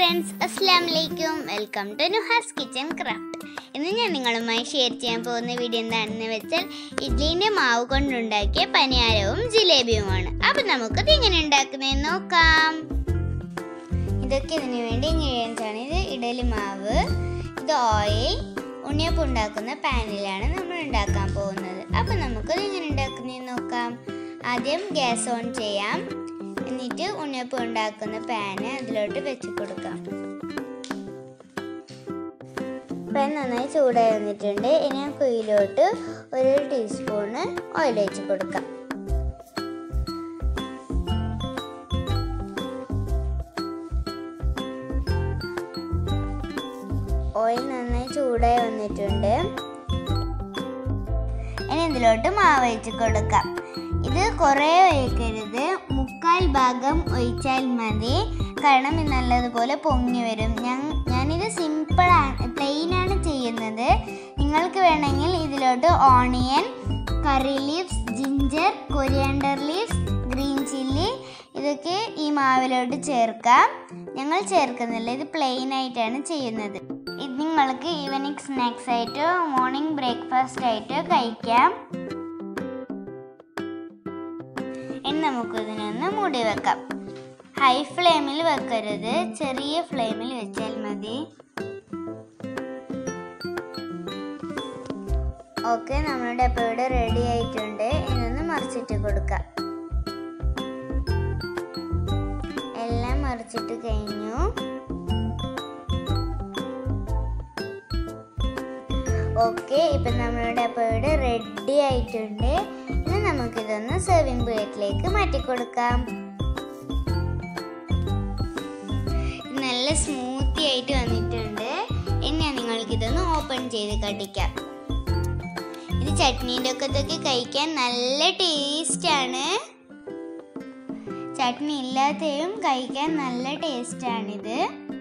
friends, Assalamualaikum. Welcome to Nuha'S kitch'N'craft. ഇന്ന് ഞാൻ നിങ്ങളുമായി ഷെയർ ചെയ്യാൻ പോകുന്ന വീഡിയോ എന്താണെന്ന് വെച്ചാൽ ഇഡ്ലിന്റെ മാവ് കൊണ്ടുണ്ടാക്കിയ പനിയാരവും ജിലേബിയുമാണ്. അപ്പോൾ നമുക്ക് ഇത് എങ്ങനെ ഉണ്ടാക്കുന്നതെന്ന് നോക്കാം. ഇതൊക്കെ ഇതിനു വേണ്ടി ഇൻഗ്രീഡിയൻസ് ആണ്. ഇത് ഇഡലി മാവ്, ഇത് ഓയിൽ, ഉണ്ണിയപ്പം ഉണ്ടാക്കുന്ന പാനിലാണ് നമ്മൾ ഉണ്ടാക്കാൻ പോകുന്നത്. അപ്പോൾ നമുക്ക് ഇത് എങ്ങനെ ഉണ്ടാക്കുന്നതെന്ന് നോക്കാം. ആദ്യം ഗ്യാസ് ഓൺ ചെയ്യാം. എന്നിട്ട് ഉണ്ണിയപ്പം ഉണ്ടാക്കുന്ന പാന് അതിലോട്ട് വെച്ച് കൊടുക്കാം. പാൻ നന്നായി ചൂടായി വന്നിട്ടുണ്ട്. ഇനി ആ കുഴിയിലോട്ട് 1 ടീസ്പൂണ് ഓയിൽ ഒഴിച്ച് കൊടുക്കാം. ഓയിൽ നന്നായി ചൂടായി വന്നിട്ടുണ്ട്. ഇനി ഇതിലോട്ട് മാവ് ഒഴിച്ച് കൊടുക്കാം. ഇത് കുറേ ഒഴിക്കരുത്, 1/4 ഭാഗം ഒഴിച്ചാൽ മതി. കാരണം ഇത് നല്ലതുപോലെ പൊങ്ങി വരും. ഞാനിത് പ്ലെയിനാണ് ചെയ്യുന്നത്. നിങ്ങൾക്ക് വേണമെങ്കിൽ ഇതിലോട്ട് onion, curry leaves, ginger, coriander leaves, green chilli ഇതൊക്കെ ഈ മാവിലോട്ട് ചേർക്കാം. ഞങ്ങൾ ചേർക്കുന്നില്ല, ഇത് പ്ലെയിൻ ആയിട്ടാണ് ചെയ്യുന്നത്. ഇത് നിങ്ങൾക്ക് ഈവനിങ് സ്നാക്സ് ആയിട്ടോ മോർണിംഗ് ബ്രേക്ക്ഫാസ്റ്റ് ആയിട്ടോ കഴിക്കാം. ഇനി നമുക്ക് ഇതിനൊന്ന് മൂടി വെക്കാം. ഹൈ ഫ്ലെയിമിൽ വെക്കരുത്, ചെറിയ ഫ്ലെയിമിൽ വെച്ചാൽ മതി. ഓക്കെ, നമ്മുടെ അപ്പം ഇവിടെ റെഡി ആയിട്ടുണ്ട്. ഇതൊന്ന് മറിച്ചിട്ട് കൊടുക്കാം. എല്ലാം മറിച്ചിട്ട് കഴിഞ്ഞു. ഓക്കെ, ഇപ്പം നമ്മളുടെ അപ്പം ഇവിടെ റെഡി ആയിട്ടുണ്ട്. ഇനി നമുക്കിതൊന്ന് സെർവിങ് പ്ലേറ്റിലേക്ക് മാറ്റി കൊടുക്കാം. നല്ല സ്മൂത്തി ആയിട്ട് വന്നിട്ടുണ്ട്. ഇനി നിങ്ങൾക്കിതൊന്ന് ഓപ്പൺ ചെയ്ത് കടിക്കാം. ഇത് ചട്നീൻ്റെ ഒക്കെ കഴിക്കാൻ നല്ല ടേസ്റ്റാണ്. ചട്നി ഇല്ലാതെയും കഴിക്കാൻ നല്ല ടേസ്റ്റാണിത്.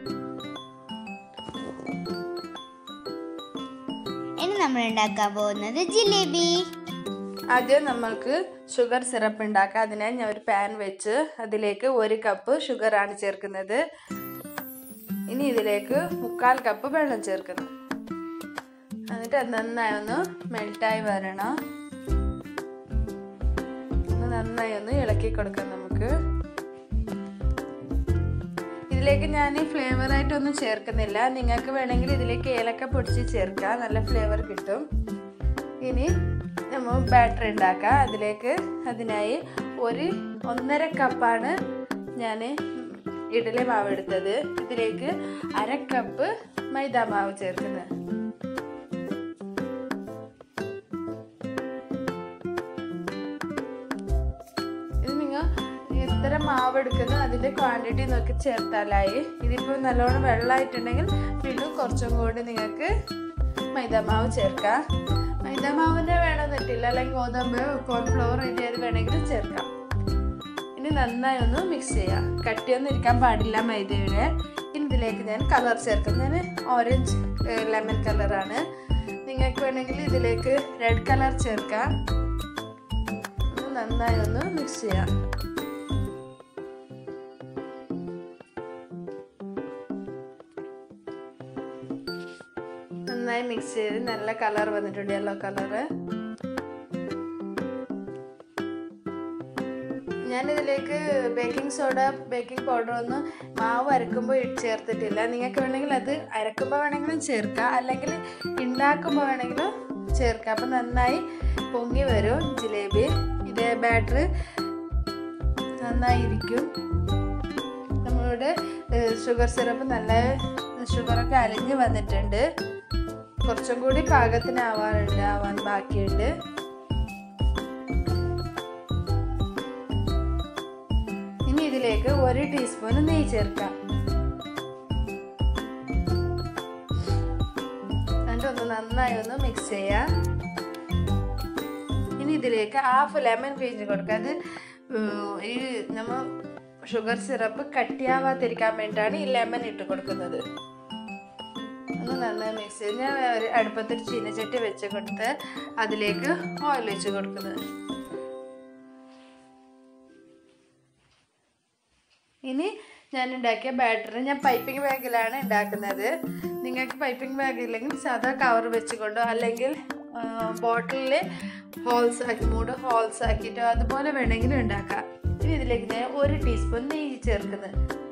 ഇനി നമ്മൾ ഉണ്ടാക്കാൻ പോകുന്നത് ജിലേബി. ആദ്യം നമ്മൾക്ക് ഷുഗർ സിറപ്പ് ഉണ്ടാക്കാം. അതിനായി ഞാൻ ഒരു പാൻ വെച്ച് അതിലേക്ക് 1 കപ്പ് ഷുഗറാണ് ചേർക്കുന്നത്. ഇനി ഇതിലേക്ക് 1/4 കപ്പ് വെള്ളം ചേർക്കുന്നു. എന്നിട്ട് അത് നന്നായി ഒന്ന് മെൽറ്റായി വരണം. നന്നായി ഒന്ന് ഇളക്കി കൊടുക്കാം നമുക്ക്. ഇതിലേക്ക് ഞാൻ ഫ്ലേവറായിട്ടൊന്നും ചേർക്കുന്നില്ല. നിങ്ങൾക്ക് വേണമെങ്കിൽ ഇതിലേക്ക് ഏലക്ക പൊടിച്ച് ചേർക്കാം, നല്ല ഫ്ലേവർ കിട്ടും. ഇനി നമ്മൾ ബാറ്റർ ഉണ്ടാക്കാം. അതിനായി 1.5 കപ്പാണ് ഞാൻ ഇഡലി മാവ് എടുത്തത്. ഇതിലേക്ക് 1/2 കപ്പ് മൈദ മാവ് ചേർക്കുന്നത്. ഇത് നിങ്ങൾ എത്ര മാവ് എടുക്കുന്നത് അതിൻ്റെ ക്വാണ്ടിറ്റി നോക്കി ചേർത്താലായി. ഇതിപ്പോൾ നല്ലോണം വെള്ളമായിട്ടുണ്ടെങ്കിൽ പിന്നെ കുറച്ചും കൂടി നിങ്ങൾക്ക് മൈദ മാവ് ചേർക്കാം. മൈദ മാവിൻ്റെ വേണമെന്നിട്ടില്ല, അല്ലെങ്കിൽ ഗോതമ്പ്, കോൺഫ്ലവർ ഇത് വേണമെങ്കിൽ ചേർക്കാം. ഇനി നന്നായി ഒന്ന് മിക്സ് ചെയ്യാം. കട്ടിയൊന്നും ഇരിക്കാൻ പാടില്ല മൈദയുടെ. ഇനി ഇതിലേക്ക് ഞാൻ കളർ ചേർക്കും. ഞാൻ ഓറഞ്ച് ലെമൺ കളറാണ്. നിങ്ങൾക്ക് വേണമെങ്കിൽ ഇതിലേക്ക് റെഡ് കളർ ചേർക്കാം. നന്നായി ഒന്ന് മിക്സ് ചെയ്യാം. നന്നായി മിക്സ് ചെയ്ത് നല്ല കളർ വന്നിട്ടുണ്ട്, യെല്ലോ കളറ്. ഞാനിതിലേക്ക് ബേക്കിംഗ് സോഡ, ബേക്കിംഗ് പൗഡർ ഒന്നും മാവ് അരക്കുമ്പോൾ ചേർത്തിട്ടില്ല. നിങ്ങൾക്ക് വേണമെങ്കിൽ അത് അരക്കുമ്പോൾ വേണമെങ്കിലും ചേർക്കാം, അല്ലെങ്കിൽ ഉണ്ടാക്കുമ്പോൾ വേണമെങ്കിലും ചേർക്കാം. അപ്പം നന്നായി പൊങ്ങി വരും ജിലേബി. ഇതേ ബാറ്റർ നന്നായിരിക്കും. നമ്മളുടെ ഷുഗർ സിറപ്പ് നല്ല ഷുഗറൊക്കെ അലിഞ്ഞ് വന്നിട്ടുണ്ട്. കുറച്ചും കൂടി പാകത്തിനാവാൻ ബാക്കിയുണ്ട്. ഇനി ഇതിലേക്ക് 1 ടീസ്പൂൺ നെയ്യ് ചേർക്കാം. എന്നിട്ടൊന്ന് നന്നായി ഒന്ന് മിക്സ് ചെയ്യാം. ഇനി ഇതിലേക്ക് 1/2 ലെമൺ പിഴിഞ്ഞ് കൊടുക്കാം. അത് ഈ നമ്മൾ ഷുഗർ സിറപ്പ് കട്ടിയാവാതിരിക്കാൻ വേണ്ടിയിട്ടാണ് ഈ ലെമൺ ഇട്ട് കൊടുക്കുന്നത്. ഒന്ന് നന്നായി മിക്സ് ചെയ്ത് ഞാൻ അടുപ്പത്തിൽ ചീനച്ചട്ടി വെച്ച് കൊടുത്ത് അതിലേക്ക് ഓയിൽ വെച്ച് കൊടുക്കുന്നത്. ഇനി ഞാൻ ഉണ്ടാക്കിയ ബാറ്റർ ഞാൻ പൈപ്പിംഗ് ബാഗിലാണ് ഉണ്ടാക്കുന്നത്. നിങ്ങൾക്ക് പൈപ്പിംഗ് ബാഗ് ഇല്ലെങ്കിൽ സാധാ കവർ വെച്ചുകൊണ്ടോ അല്ലെങ്കിൽ ബോട്ടിലിൽ ഹോൾസ് ആക്കി ഹോൾസ് ആക്കിയിട്ടോ അതുപോലെ വേണമെങ്കിലും ഉണ്ടാക്കാം. ഇനി ഇതിലേക്ക് ഞാൻ 1 ടീസ്പൂൺ നെയ്യ് ചേർക്കുന്നത്.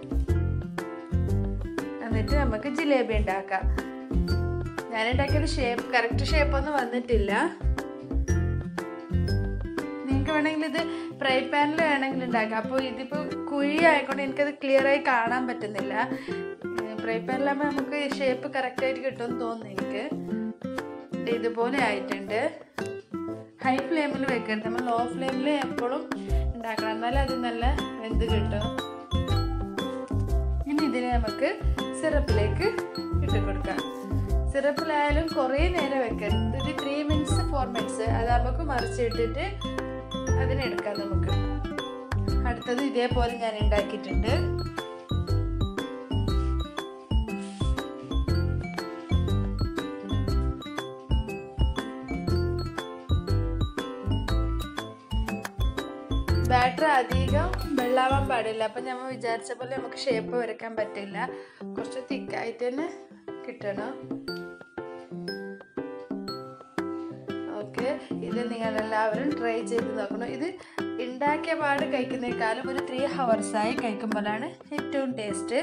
എന്നിട്ട് നമുക്ക് ജിലേബി ഉണ്ടാക്കാം. ഞാൻ ഉണ്ടാക്കിയത് കറക്റ്റ് ഷേപ്പൊന്നും വന്നിട്ടില്ല. നിങ്ങൾക്ക് വേണമെങ്കിൽ ഇത് ഫ്രൈ പാനിൽ വേണമെങ്കിൽ ഉണ്ടാക്കാം. അപ്പോൾ ഇതിപ്പോൾ കുഴി ആയിക്കൊണ്ട് എനിക്കത് ക്ലിയറായി കാണാൻ പറ്റുന്നില്ല. ഫ്രൈ പാനിലാകുമ്പോൾ നമുക്ക് ഷേപ്പ് കറക്റ്റായിട്ട് കിട്ടുമെന്ന് തോന്നുന്നു എനിക്ക്. ഇതുപോലെ ആയിട്ടുണ്ട്. ഹൈ ഫ്ലെയിമിൽ വെക്കരുത്, നമ്മൾ ലോ ഫ്ലെയിമിൽ എപ്പോഴും ഉണ്ടാക്കണം, എന്നാലും അത് നല്ല വെന്ത് കിട്ടും. ഇനി ഇതിനെ നമുക്ക് സിറപ്പിലേക്ക് ഇട്ട് കൊടുക്കാം. സിറപ്പിലായാലും കുറേ നേരം വെക്കരുത്. ഒരു 3 minutes 4 minutes അതാകുമ്പോൾ മറിച്ചിട്ടിട്ട് അതിനെടുക്കാം നമുക്ക്. അടുത്തത് ഇതേപോലെ ഞാൻ ഉണ്ടാക്കിയിട്ടുണ്ട്. ബാറ്റർ അധികം വെള്ളാവാൻ പാടില്ല. അപ്പം നമ്മൾ വിചാരിച്ച പോലെ നമുക്ക് ഷേപ്പ് വരയ്ക്കാൻ പറ്റില്ല. കുറച്ച് തിക്കായിട്ട് തന്നെ കിട്ടണം. ഓക്കെ, ഇത് നിങ്ങളെല്ലാവരും ട്രൈ ചെയ്ത് നോക്കണം. ഇത് ഉണ്ടാക്കിയ പാട് കഴിക്കുന്നതിനേക്കാളും ഒരു 3 hours കഴിക്കുമ്പോഴാണ് ഏറ്റവും ടേസ്റ്റ്.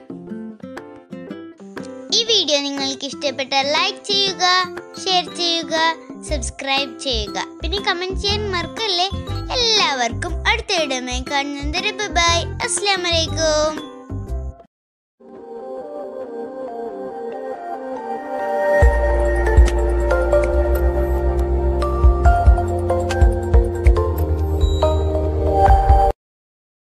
ഈ വീഡിയോ നിങ്ങൾക്ക് ഇഷ്ടപ്പെട്ടാൽ ലൈക്ക് ചെയ്യുക, ഷെയർ ചെയ്യുക, സബ്സ്ക്രൈബ് ചെയ്യുക, പിന്നെ കമൻറ്റ് ചെയ്യാൻ മറക്കല്ലേ. എല്ലാവർക്കും അടുത്ത വീഡിയോയുമായി കാണുന്നത്. ബൈ, അസ്സലാമു അലൈക്കും.